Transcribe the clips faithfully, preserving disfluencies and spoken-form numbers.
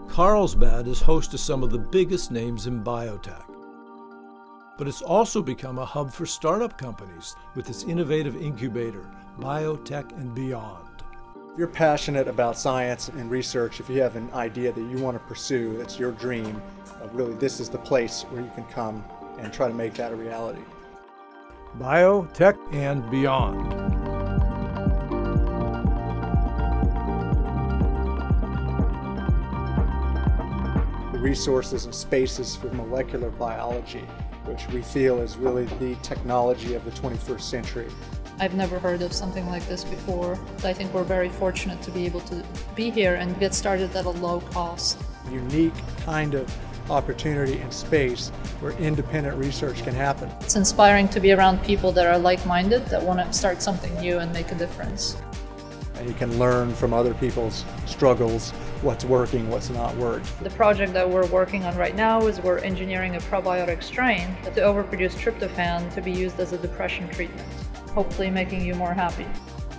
Carlsbad is host to some of the biggest names in biotech. But it's also become a hub for startup companies with its innovative incubator, Biotech and Beyond. If you're passionate about science and research, if you have an idea that you want to pursue, that's your dream, uh, really this is the place where you can come and try to make that a reality. Biotech and Beyond. The resources and spaces for molecular biology, which we feel is really the technology of the twenty-first century. I've never heard of something like this before. I think we're very fortunate to be able to be here and get started at a low cost. Unique kind of opportunity and space where independent research can happen. It's inspiring to be around people that are like-minded, that want to start something new and make a difference. And you can learn from other people's struggles, what's working, what's not worked. The project that we're working on right now is we're engineering a probiotic strain to overproduce tryptophan to be used as a depression treatment, hopefully making you more happy.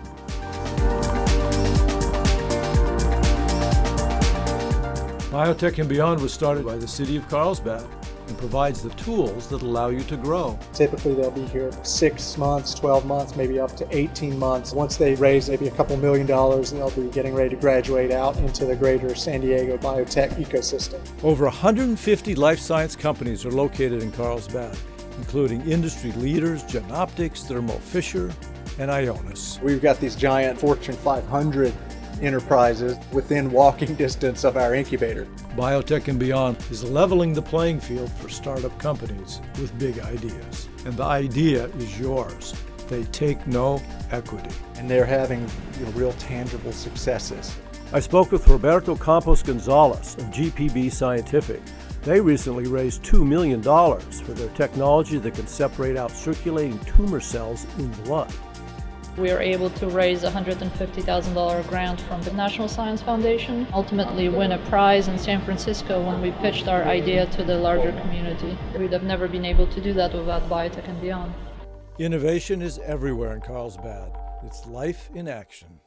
Biotech and Beyond was started by the City of Carlsbad and provides the tools that allow you to grow. Typically they'll be here six months, twelve months, maybe up to eighteen months. Once they raise maybe a couple million dollars, they'll be getting ready to graduate out into the greater San Diego biotech ecosystem. Over one hundred fifty life science companies are located in Carlsbad, including industry leaders Genoptix, Thermo Fisher, and Ionis. We've got these giant Fortune five hundred enterprises within walking distance of our incubator. Biotech and Beyond is leveling the playing field for startup companies with big ideas. And the idea is yours. They take no equity. And they're having, you know, real tangible successes. I spoke with Roberto Campos Gonzalez of G P B Scientific. They recently raised two million dollars for their technology that can separate out circulating tumor cells in blood. We were able to raise a one hundred fifty thousand dollar grant from the National Science Foundation, ultimately win a prize in San Francisco when we pitched our idea to the larger community. We'd have never been able to do that without Biotech and Beyond. Innovation is everywhere in Carlsbad. It's life in action.